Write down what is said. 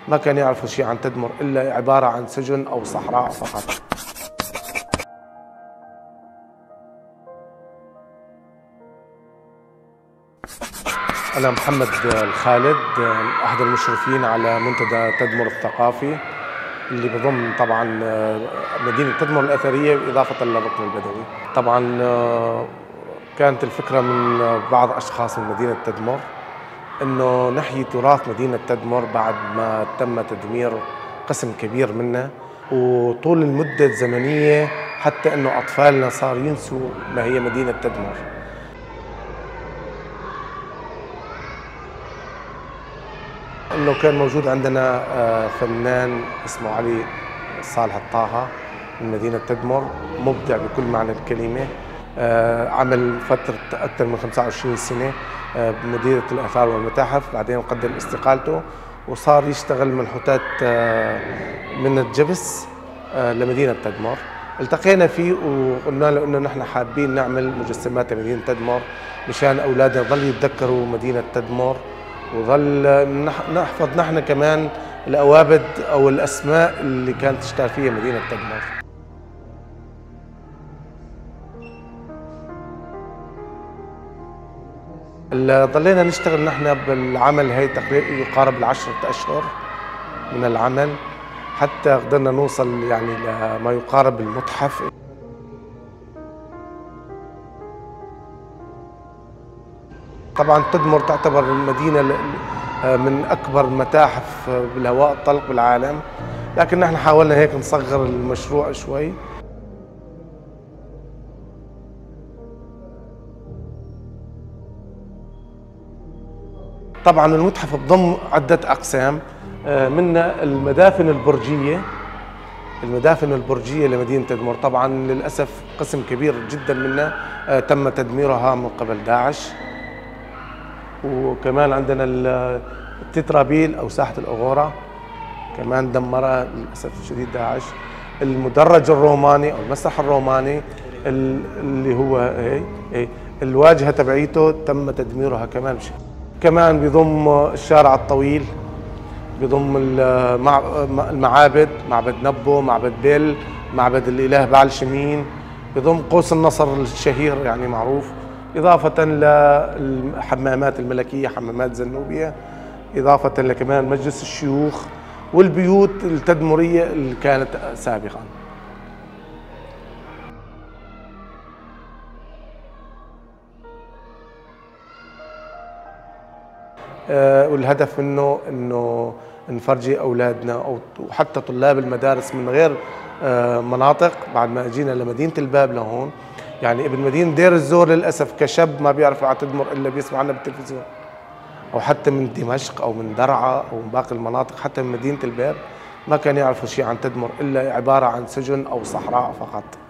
ما كانوا يعرفوا شيء عن تدمر إلا عبارة عن سجن أو صحراء فقط. أنا محمد الخالد، أحد المشرفين على منتدى تدمر الثقافي اللي بضم طبعا مدينة تدمر الأثرية إضافة للركن البدوي. طبعا كانت الفكرة من بعض أشخاص من مدينة تدمر إنه نحيي تراث مدينة تدمر بعد ما تم تدمير قسم كبير منها وطول المدة الزمنية، حتى إنه أطفالنا صار ينسوا ما هي مدينة تدمر. إنه كان موجود عندنا فنان اسمه علي صالح الطاهة من مدينة تدمر، مبدع بكل معنى الكلمة. عمل فترة أكثر من 25 سنة بمديرية الآثار والمتاحف، بعدين قدم استقالته وصار يشتغل منحوتات من الجبس لمدينة تدمر. التقينا فيه وقلنا له إنه نحن حابين نعمل مجسمات لمدينة تدمر مشان أولادنا يضلوا يتذكروا مدينة تدمر، وظل نحفظ نحن كمان الأوابد أو الأسماء اللي كانت تشتهر فيها مدينة تدمر. ضلينا نشتغل نحن بالعمل هي تقريبا يقارب 10 أشهر من العمل حتى قدرنا نوصل يعني لما يقارب المتحف. طبعا تدمر تعتبر المدينة من أكبر المتاحف بالهواء الطلق بالعالم، لكن نحن حاولنا هيك نصغر المشروع شوي. طبعا المتحف بضم عدة أقسام، منها المدافن البرجية لمدينة تدمر. طبعا للأسف قسم كبير جدا منها تم تدميرها من قبل داعش. وكمان عندنا التترابيل أو ساحة الأغورة كمان دمرها للأسف الشديد داعش. المدرج الروماني أو المسرح الروماني اللي هو هي الواجهة تبعيته تم تدميرها كمان. كمان بيضم الشارع الطويل، بيضم المعابد، معبد نبو، معبد بيل، معبد الإله بعل شمين، بيضم قوس النصر الشهير يعني معروف، إضافة للحمامات الملكية، حمامات زنوبية، إضافة لكمان مجلس الشيوخ والبيوت التدمرية اللي كانت سابقاً. والهدف منه انه نفرجي اولادنا او وحتى طلاب المدارس من غير مناطق بعد ما اجينا لمدينه الباب لهون. يعني ابن مدينه دير الزور للاسف كشاب ما بيعرف على تدمر الا بيسمع عنها بالتلفزيون، او حتى من دمشق او من درعا او من باقي المناطق، حتى من مدينه الباب ما كان يعرفوا شيء عن تدمر الا عباره عن سجن او صحراء فقط.